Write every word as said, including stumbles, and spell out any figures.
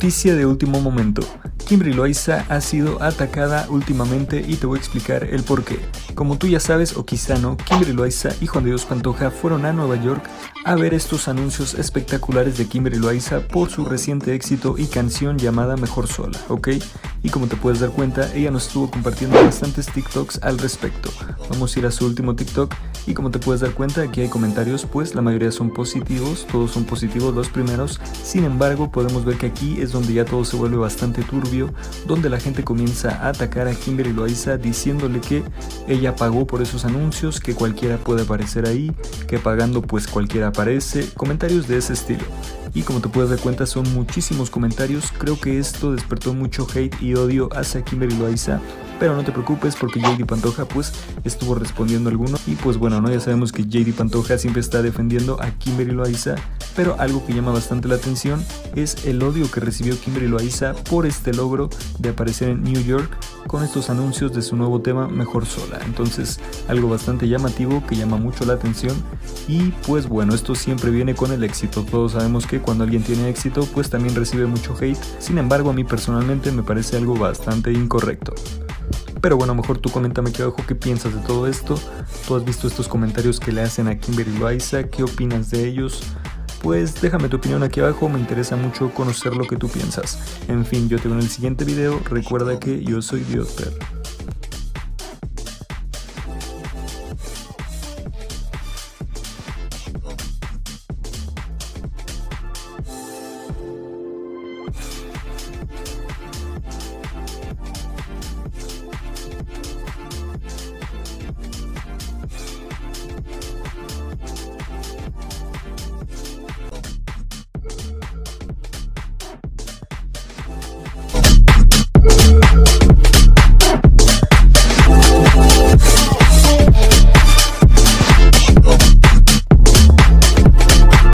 Noticia de último momento. Kimberly Loaiza ha sido atacada últimamente y te voy a explicar el porqué. Como tú ya sabes o quizá no, Kimberly Loaiza y Juan de Dios Pantoja fueron a Nueva York a ver estos anuncios espectaculares de Kimberly Loaiza por su reciente éxito y canción llamada Mejor Sola, ¿ok? Y como te puedes dar cuenta, ella nos estuvo compartiendo bastantes TikToks al respecto. Vamos a ir a su último TikTok y como te puedes dar cuenta, aquí hay comentarios, pues la mayoría son positivos, todos son positivos los primeros. Sin embargo, podemos ver que aquí es donde ya todo se vuelve bastante turbio, donde la gente comienza a atacar a Kimberly Loaiza diciéndole que ella pagó por esos anuncios, que cualquiera puede aparecer ahí, que pagando pues cualquiera aparece, comentarios de ese estilo. Y como te puedes dar cuenta son muchísimos comentarios, creo que esto despertó mucho hate y odio hacia Kimberly Loaiza, pero no te preocupes porque J D Pantoja pues estuvo respondiendo alguno y pues bueno, no ya sabemos que J D Pantoja siempre está defendiendo a Kimberly Loaiza, pero algo que llama bastante la atención es el odio que recibió Kimberly Loaiza por este logro de aparecer en New York con estos anuncios de su nuevo tema Mejor Sola. Entonces algo bastante llamativo que llama mucho la atención y pues bueno, esto siempre viene con el éxito. Todos sabemos que cuando alguien tiene éxito pues también recibe mucho hate, sin embargo a mí personalmente me parece algo bastante incorrecto. Pero bueno, mejor tú coméntame aquí abajo qué piensas de todo esto. ¿Tú has visto estos comentarios que le hacen a Kimberly Loaiza? ¿Qué opinas de ellos? Pues déjame tu opinión aquí abajo, me interesa mucho conocer lo que tú piensas. En fin, yo te veo en el siguiente video, recuerda que yo soy Diosper.